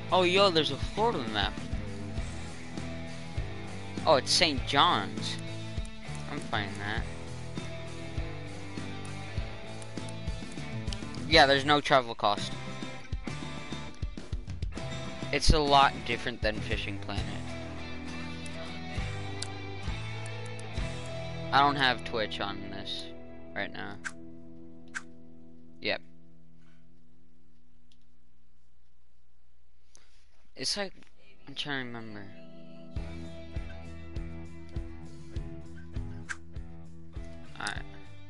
Oh, yo, there's a Florida map. Oh, it's St. John's. I'm finding that. Yeah, there's no travel cost. It's a lot different than Fishing Planet. I don't have Twitch on this right now. Yep. It's like, I'm trying to remember. Alright.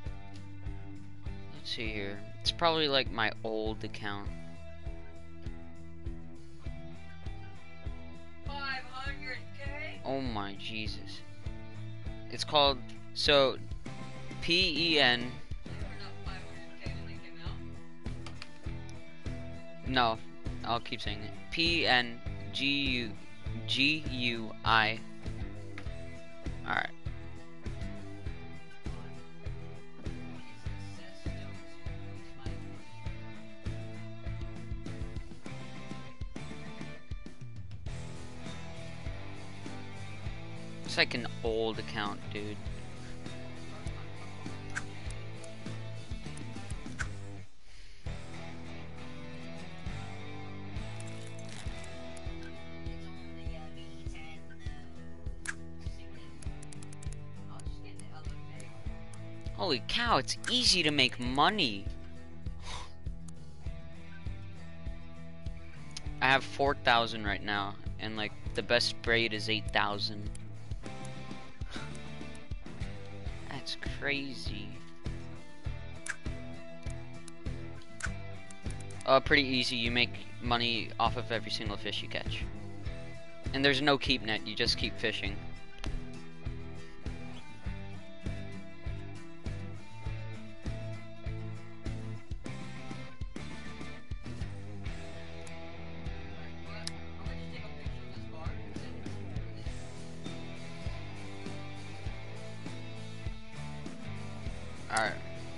Let's see here. It's probably like my old account. 500K? Oh my Jesus. It's called, so, PEN. They were not 500K when they came out. No, I'll keep saying it. PNGUI. Alright. It's like an old account, dude. Holy cow, it's easy to make money. I have 4,000 right now, and like the best braid is 8,000. That's crazy. Pretty easy. You make money off of every single fish you catch. And there's no keep net, you just keep fishing. Alright.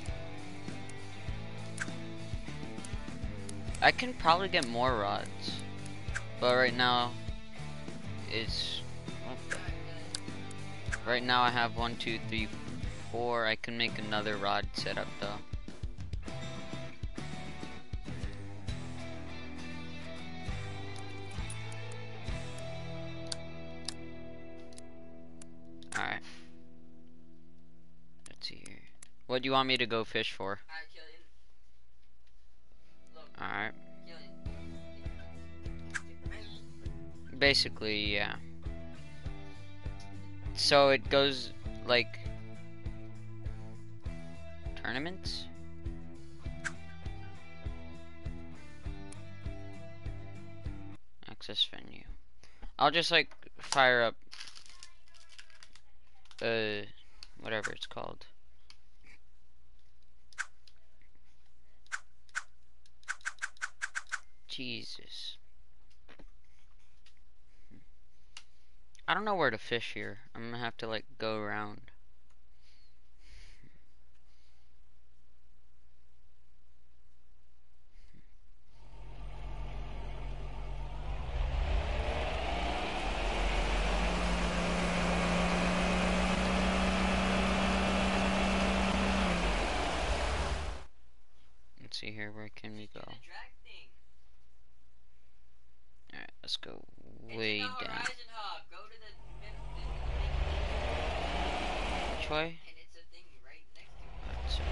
I can probably get more rods. But right now, it's... Right now I have 1, 2, 3, 4. I can make another rod setup though. Alright. Let's see here. What do you want me to go fish for? Alright. Basically, yeah. So it goes like tournaments? Access venue. I'll just like fire up whatever it's called. Jesus. I don't know where to fish here. I'm gonna have to like go around. Let's see here, where can we go? Alright, let's go way down. Which way? Alright, so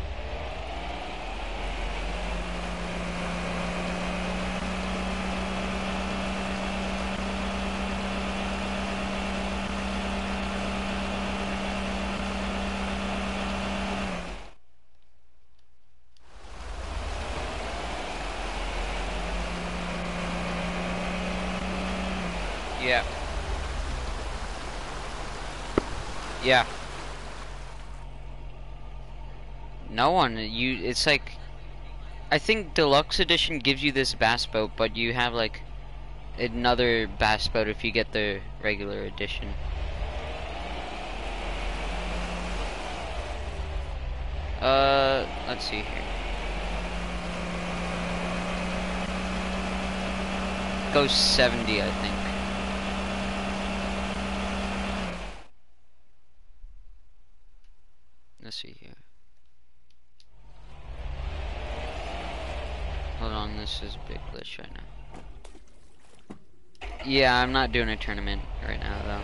yeah. Yeah. No one. It's like, I think Deluxe Edition gives you this bass boat, but you have like another bass boat if you get the regular edition. Let's see here. goes 70, I think. Let's see here. Hold on, this is a big glitch right now. Yeah, I'm not doing a tournament right now, though.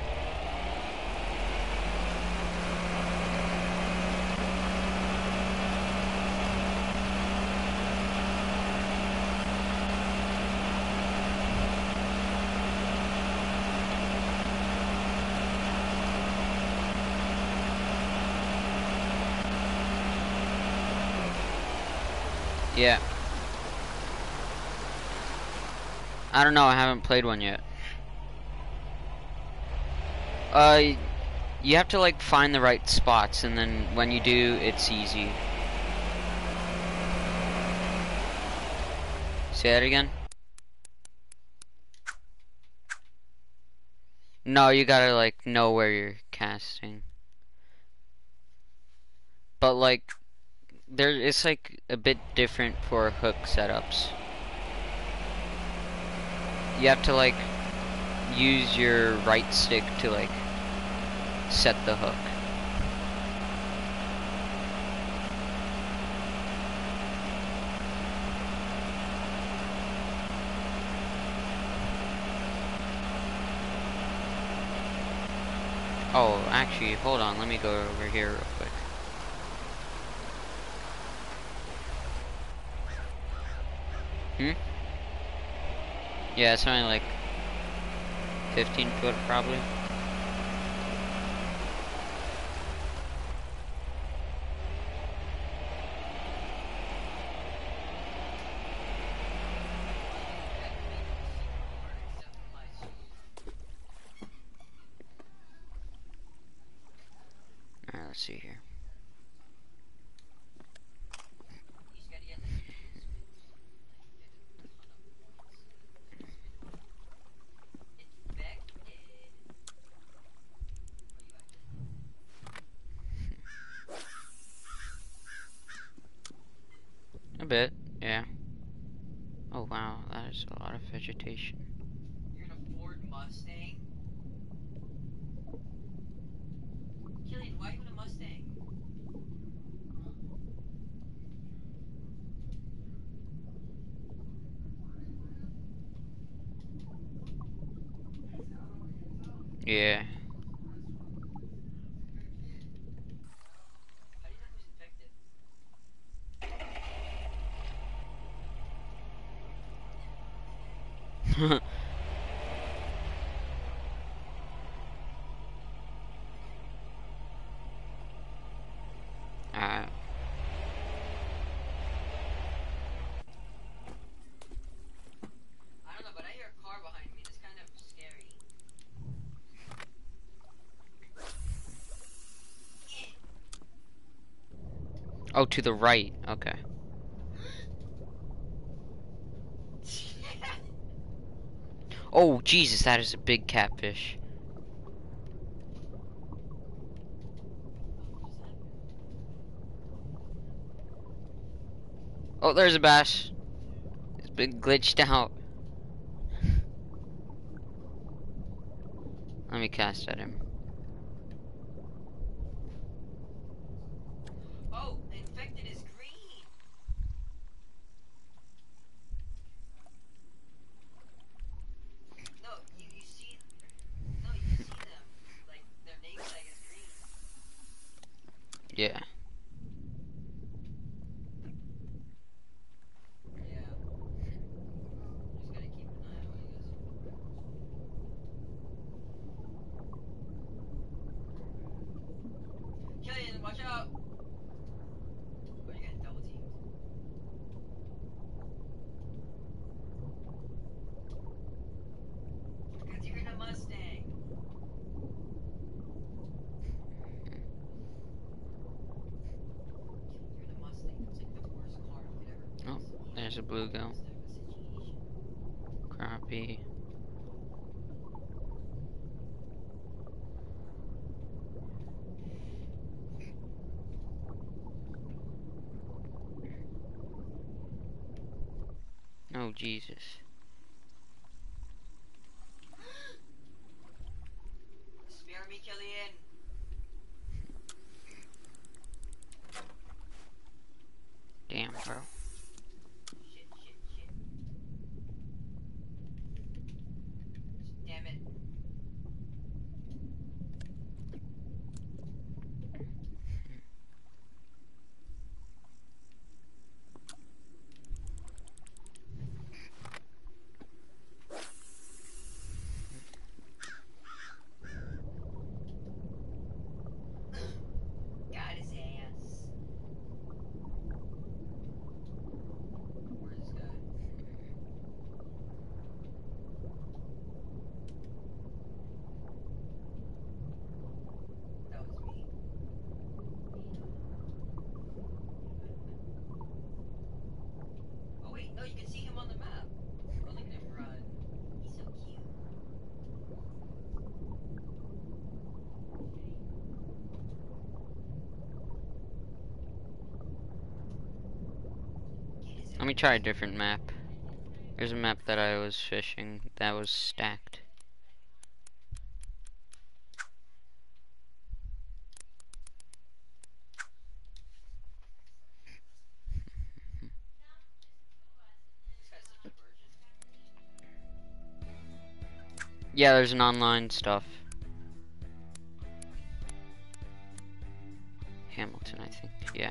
Yeah. I don't know, I haven't played one yet. You have to like find the right spots, and then when you do, it's easy. Say that again? No, you gotta like know where you're casting. But like, it's like a bit different for hook setups. You have to like use your right stick to like set the hook. Oh, actually, hold on, let me go over here real quick. Yeah, it's only like 15 foot probably. Alright, let's see here. A bit, yeah. Oh wow, that is a lot of vegetation. You're in a Ford Mustang? Killian, why are you in a Mustang? Yeah. How do you know who's infected? Alright. I don't know, but I hear a car behind me. It's kind of scary. Oh, to the right. Okay. Oh, Jesus, that is a big catfish. Oh, there's a bass. It's been glitched out. Let me cast at him. Oh, infected is green. No, you see. No, you see them. Like their name tag is green. Yeah. Yeah. Just gotta keep an eye out, I guess. Killian, watch out! Oh, you're getting double teamed. Because you're in a Mustang. You're in a Mustang. It's like the worst car you could ever Oh, possibly have there's a in bluegill. this type of situation. Crappie. Oh, Jesus. Let me try a different map. There's a map that I was fishing that was stacked. This guy's such a virgin. Yeah, there's an online stuff. Hamilton, I think. Yeah.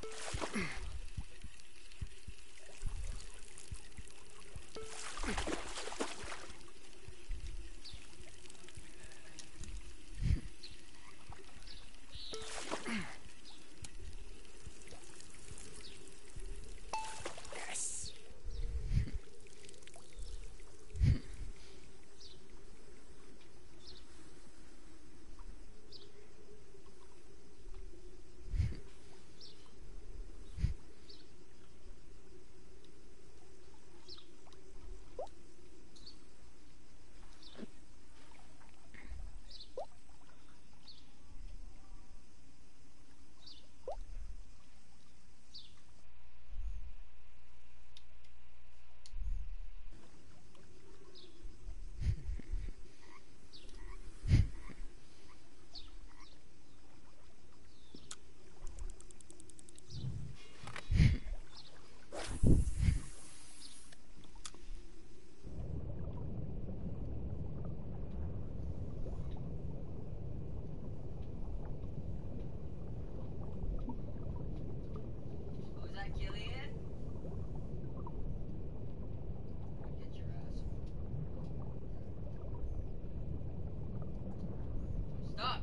Yes. Who's that, Killian? Get your ass. Stop!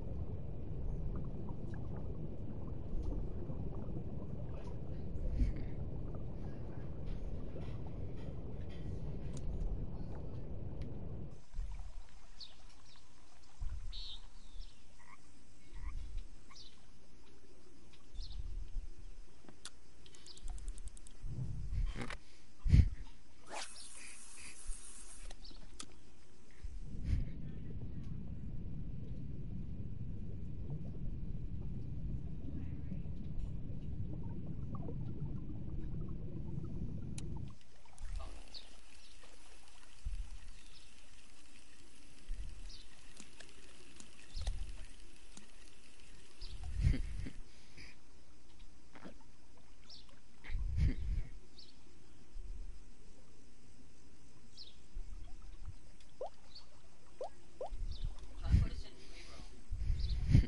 Try to put us in free roam.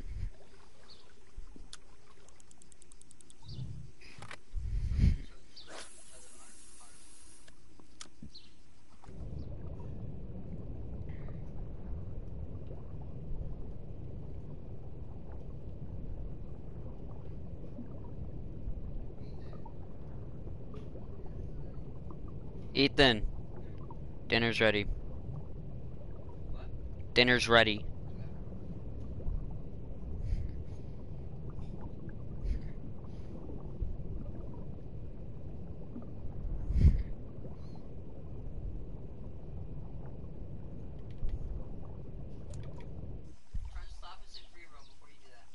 So each other are. Ethan, dinner's ready. What? Dinner's ready. Try to stop us in free roam before you do that.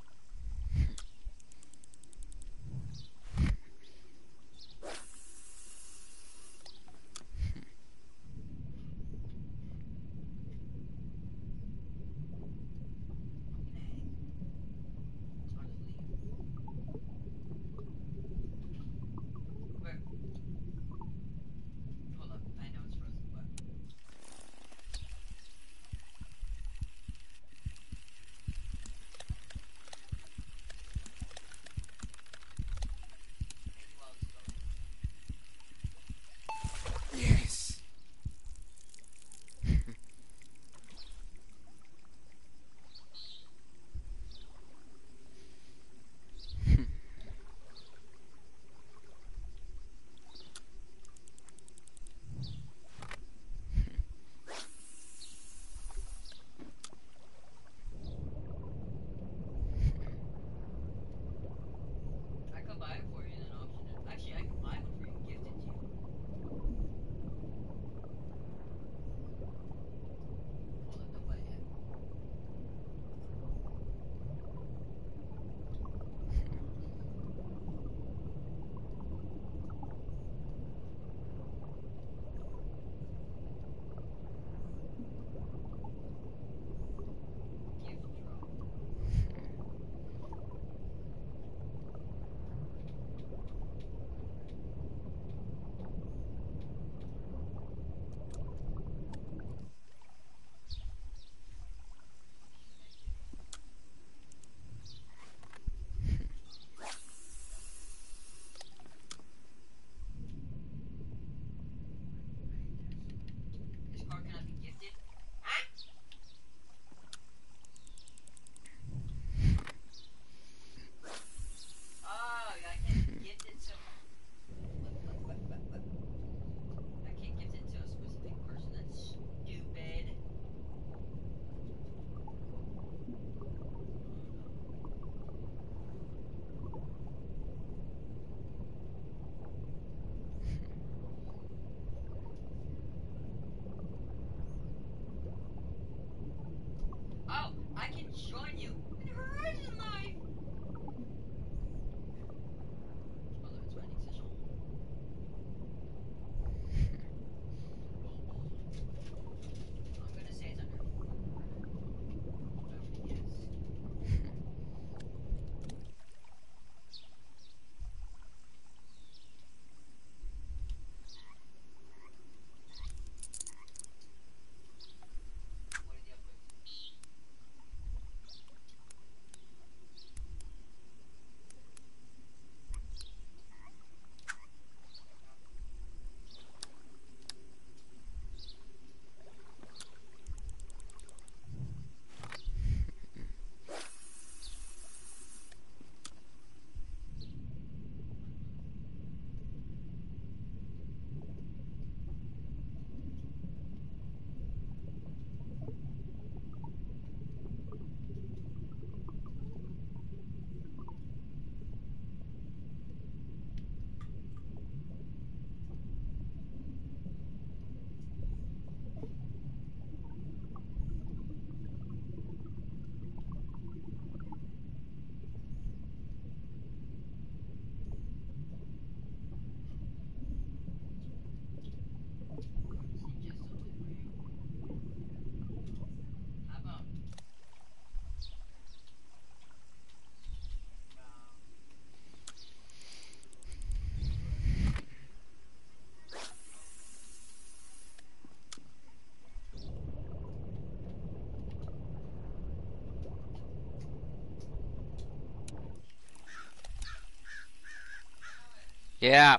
Yeah.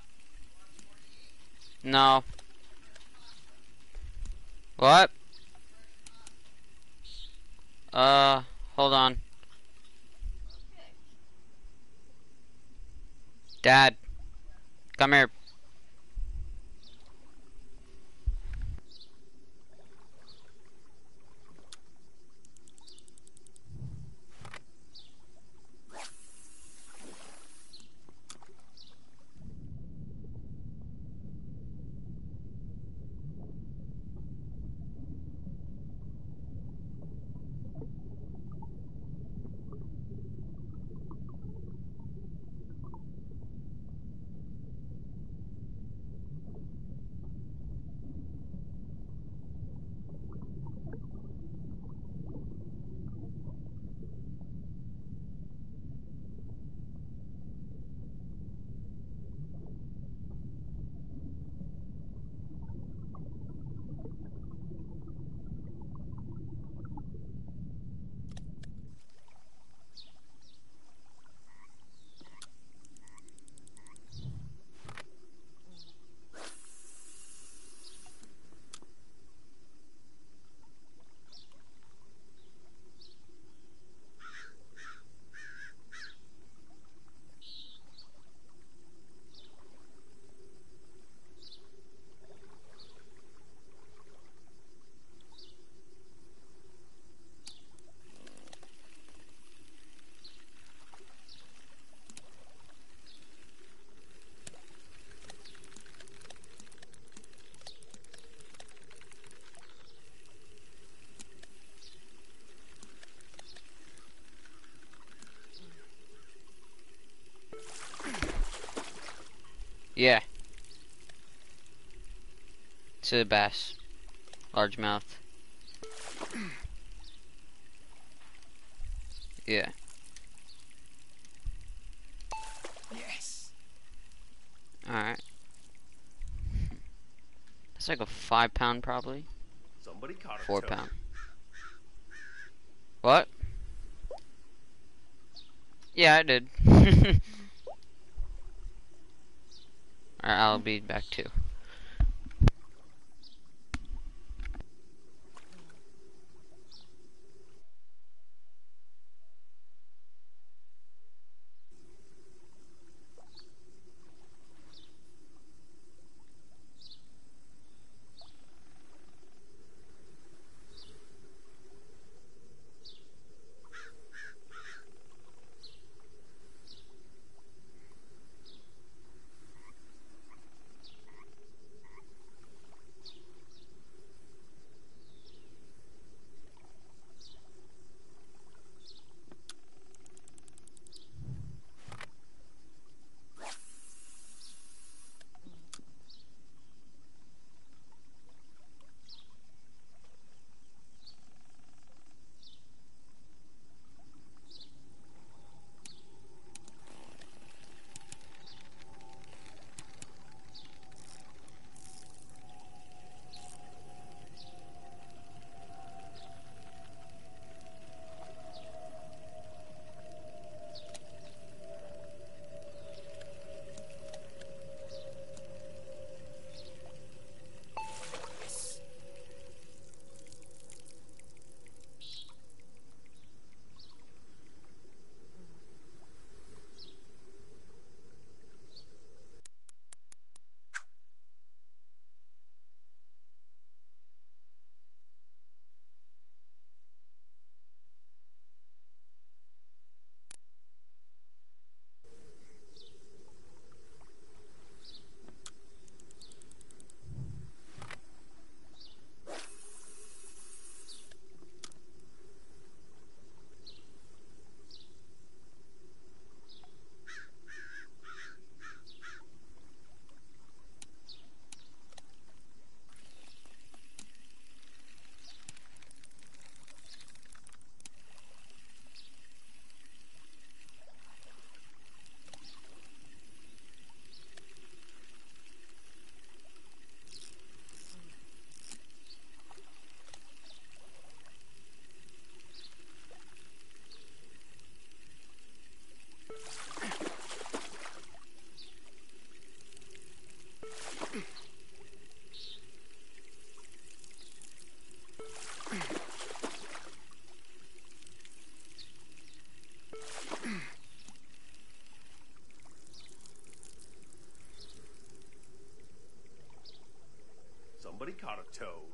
No. What? Hold on. Dad, come here. Yeah. It's a bass. Largemouth. Yeah. Yes. Alright. It's like a 5 pound probably. Somebody caught a 4 pound. What? Yeah, I did. Alright, I'll be back too. caught a toad.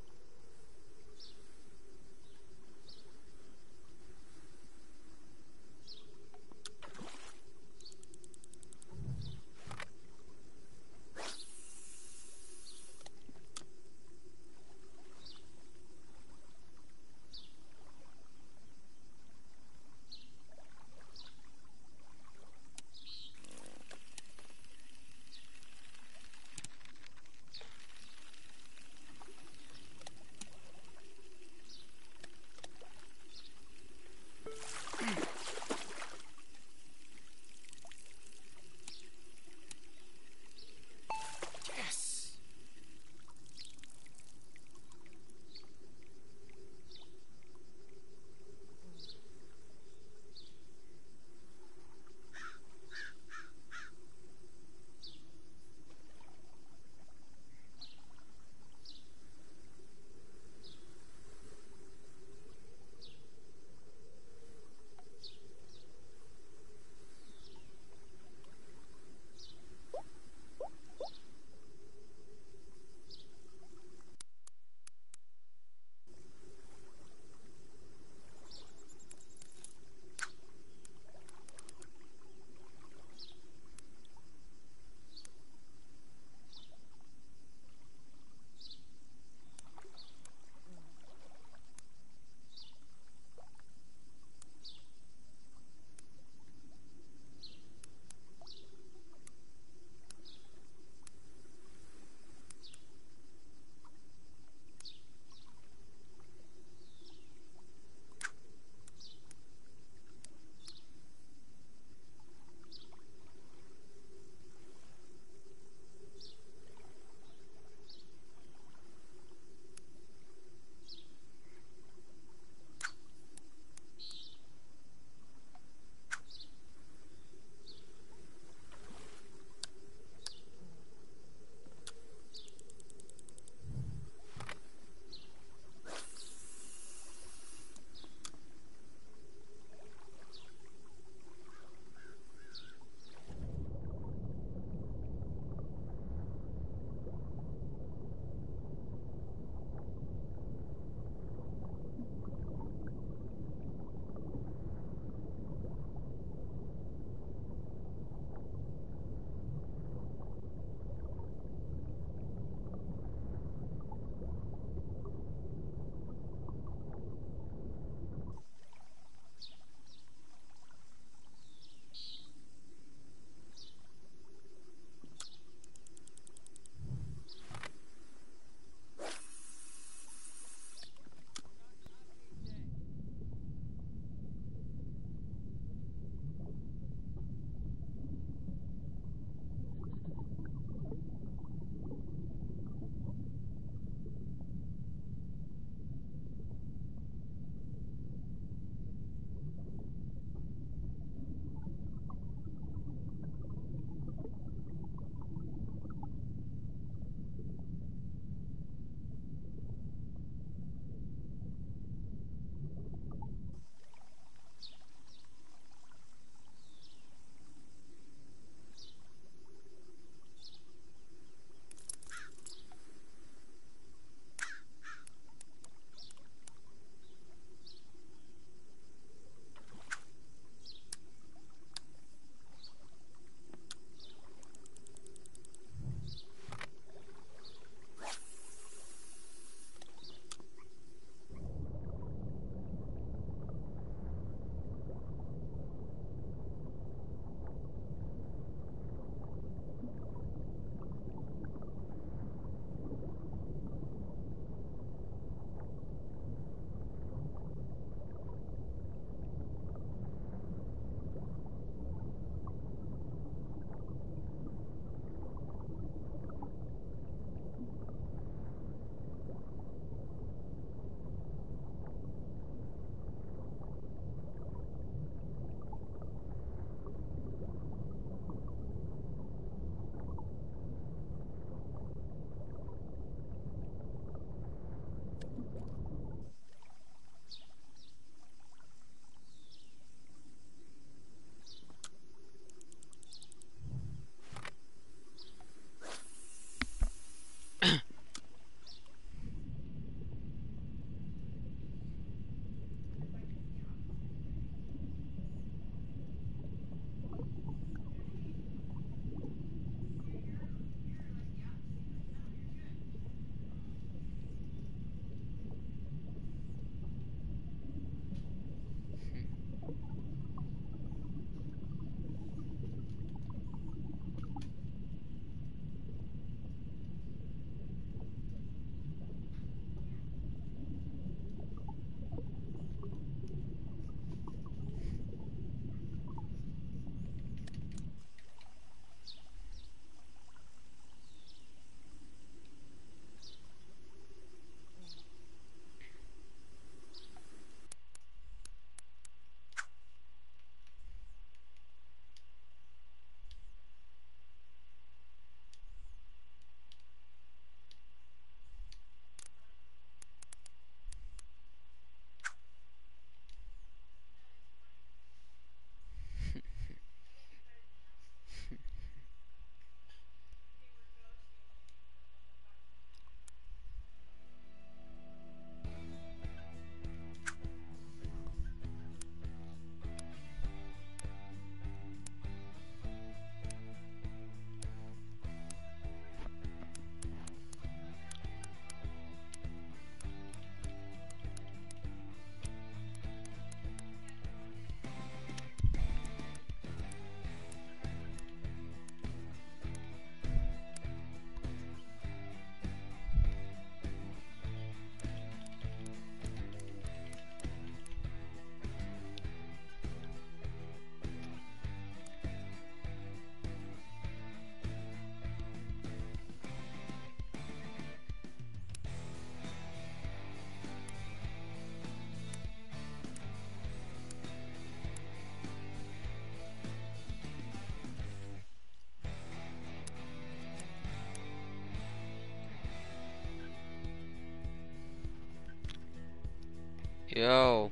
Yo.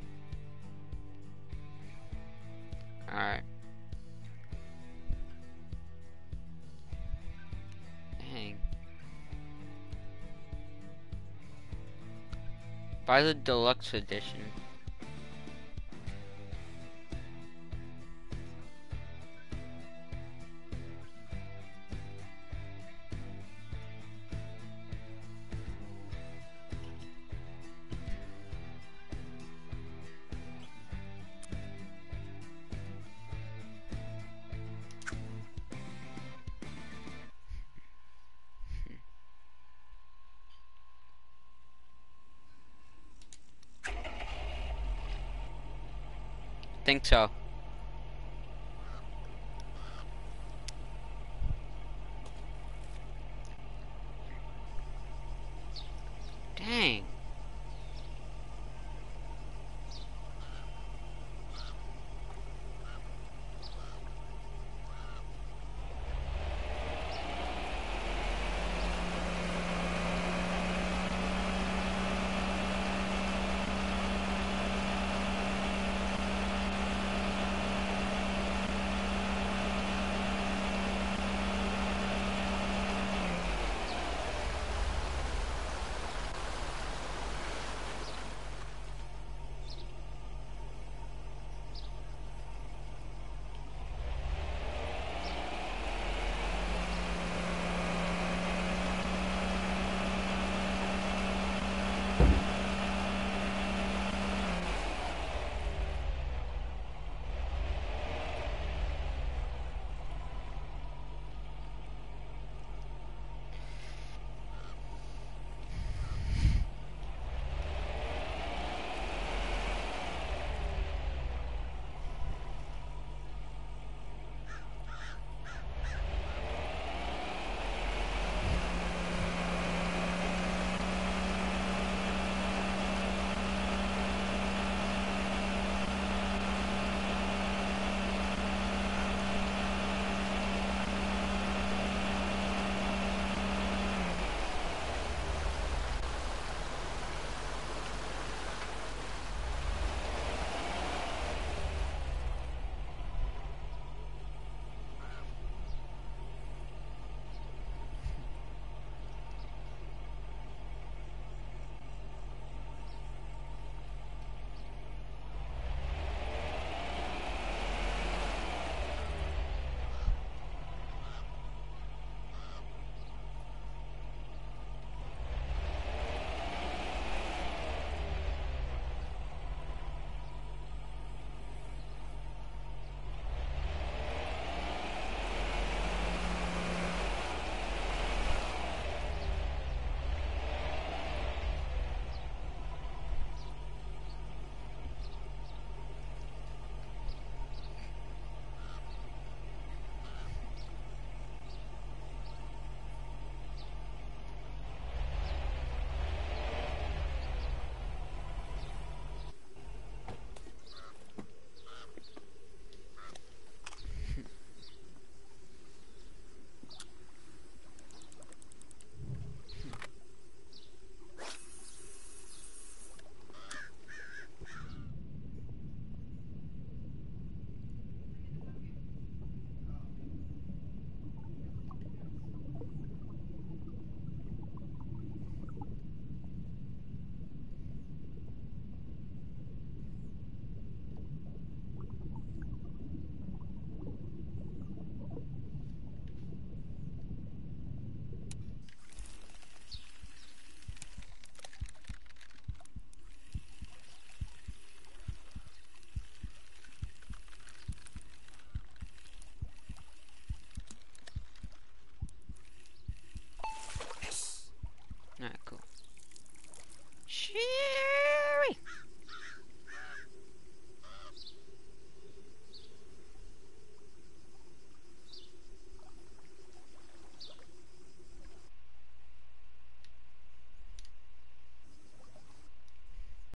Alright. Dang. Buy the deluxe edition. Think so. Dang.